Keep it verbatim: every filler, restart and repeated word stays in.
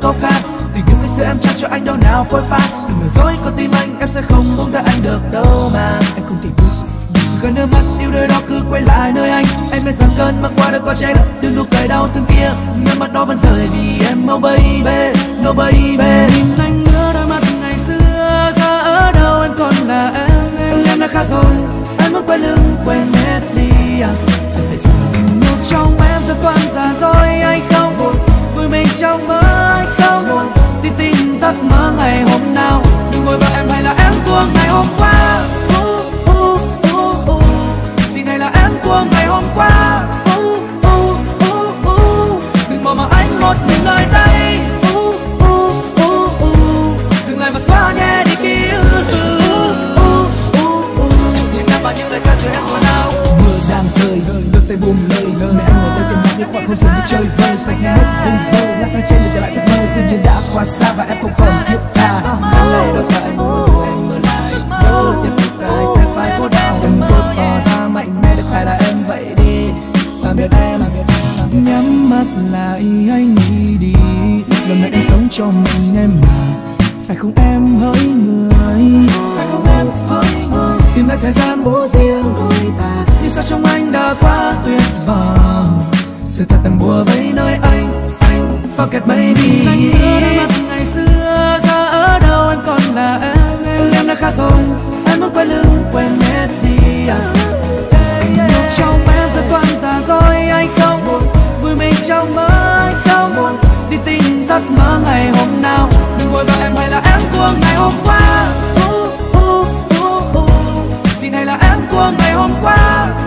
câu ca. Tình yêu ngày xưa em trao cho anh đâu nào phôi pha. Đừng lừa dối con tim anh, em sẽ không buông tay anh được đâu mà. Anh không thể bước gần nước mắt yêu đời đó cứ quay lại nơi anh. Em biết rằng cơn mưa qua đã có trái đất, đừng nụ cười đau thương kia nước mắt đó vẫn rơi vì em. Oh baby, oh baby. Nhìn anh nữa đôi mắt ngày xưa, giờ ở đâu em còn là em. Em đã khác rồi, em muốn quay lưng quên hết đi à. Em phải rằng tình yêu trong em sẽ toan ra rồi. Anh không buồn vui mình trong mơ, anh không buồn tin tin giấc mơ ngày hôm nào. Đừng ngồi vào em hay là em của ngày hôm qua. uh, uh, uh, uh. Xin hay là em của ngày hôm qua. uh, uh, uh, uh. Đừng bỏ mặc anh một mình nơi đây. uh, uh, uh, uh. Dừng lại và xóa nhẹ đi ký ức. uh, uh, uh, uh. Chỉ nằm bao nhiêu lời ca cho em của nào. Mưa đang rơi, đôi tay buông lời. Mẹ anh ngồi đây tìm mắt những khoảng không gian đi chơi vơi. Phải mất vùng vơ, lang thang trên đường để lại giấc mơ. Dường như đã quá xa và em không còn thiết tha. Đang lệ đôi tay anh muốn dừng em mơ lại. Nếu tiếp tục ai sẽ phải cố đau. Đừng tôi tỏ ra mạnh mẽ được phải là em vậy đi. Tạm biệt em, nhắm mắt lại anh nghĩ đi. Lần này em sống cho mình em mà. Phải không em hỡi người, phải không em hỡi người. Tìm lại thời gian bố riêng đôi ta. Nhưng sao trong anh đã quá tuyệt vời. Sự thật từng bùa vây nơi anh, anh forget baby. Anh nhớ đôi mắt ngày xưa, giờ ở đâu em còn là em. Em đã khác rồi, em muốn quay lưng quên hết đi à. Tình yêu trong em sẽ toan ra rồi. Anh không buồn vui mình trong mơ, anh không buồn đi tin giấc mơ ngày hôm nào. Đừng vội vào em hay là em của ngày hôm qua. uh, uh, uh, uh. Xin hay là em của ngày hôm qua.